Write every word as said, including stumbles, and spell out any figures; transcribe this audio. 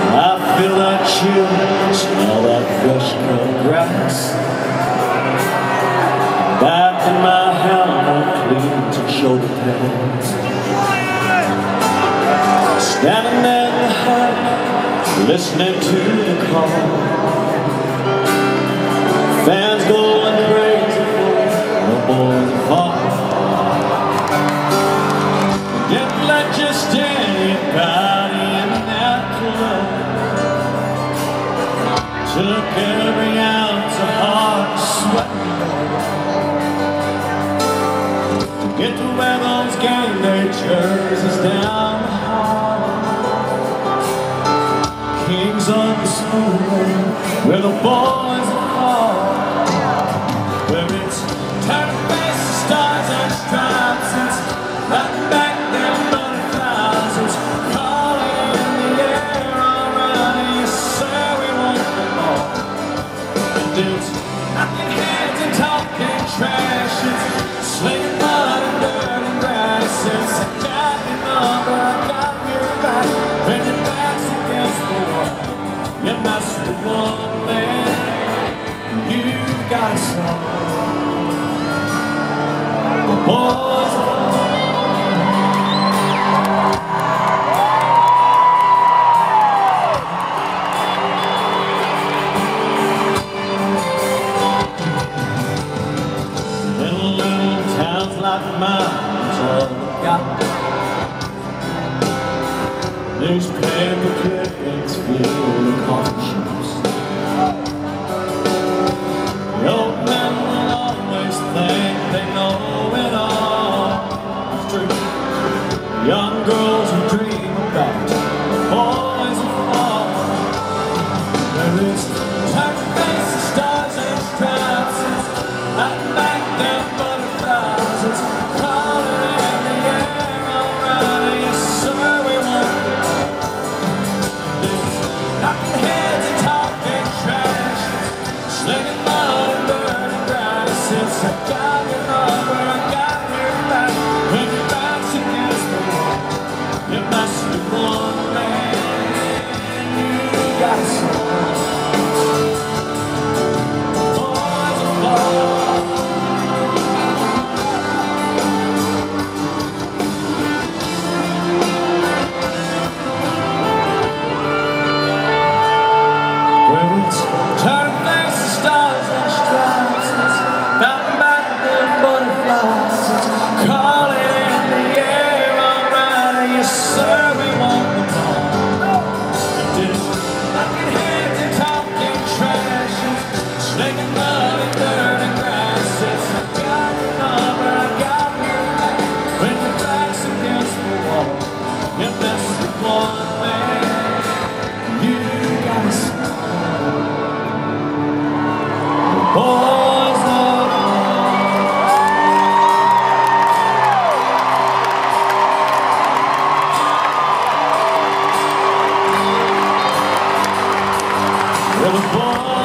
I feel that chill, smell that fresh cut grass. Back in my helmet, clean to shoulder pads. Standing there in the hut, listening to the call. Fans going crazy for the boys fall. Didn't let just anybody in that club. Took every ounce of heart sweat to get to wear those game day jerseys down the hall. Kings of the school, where the boys are called, where it's time to face the stars and stripes. It's right back there, butterflies. It's calling in the air already. Yes, sir, we want them all. And it's knocking heads and talking trash. It's slinging mud and dirt and grass. It's I got your number, I got your back. When your back's against the wall, you mess with one man, you've got a song. The boys are little, little towns like mine, that's all we got. Newspaper clippings fill the coffee shops. The old men will always think they know it all. It's true. Young girls who dream about boys who fall. There is time to face the stars and stripes. It's not back there, butterflies. It's calling in the air already. Yes, sir, we want knocking heads and talking trash, slinging mud and dirt and grass. It's I got your number, I got your back. When your back's against the wall, you mess with one man, you got a song. Boys are fall. Turn to face the stars and stripes. It's not back there, butterflies. It's calling in the air already. Yes, sir, we want them all. And it's knocking heads and talking trash. It's slinging mud and dirt and grass. It's I got your number, I got your back. When your back's against the wall, you mess with one man, you got a song. Boys of war, the boys